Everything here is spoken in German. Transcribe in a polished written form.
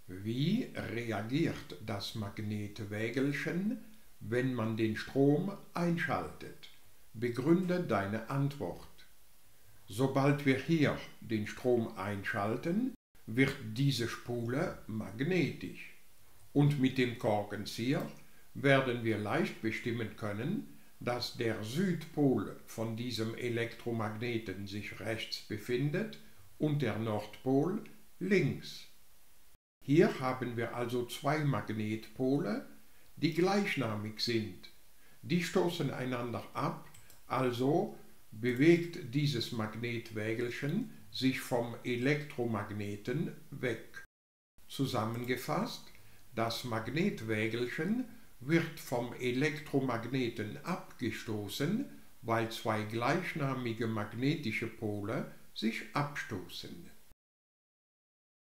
Wie reagiert das Magnetwägelchen, wenn man den Strom einschaltet? Begründe deine Antwort. Sobald wir hier den Strom einschalten, wird diese Spule magnetisch. Und mit dem Korkenzieher werden wir leicht bestimmen können, dass der Südpol von diesem Elektromagneten sich rechts befindet und der Nordpol links. Hier haben wir also zwei Magnetpole, die gleichnamig sind. Die stoßen einander ab, also bewegt dieses Magnetwägelchen sich vom Elektromagneten weg. Zusammengefasst, das Magnetwägelchen wird vom Elektromagneten abgestoßen, weil zwei gleichnamige magnetische Pole sich abstoßen.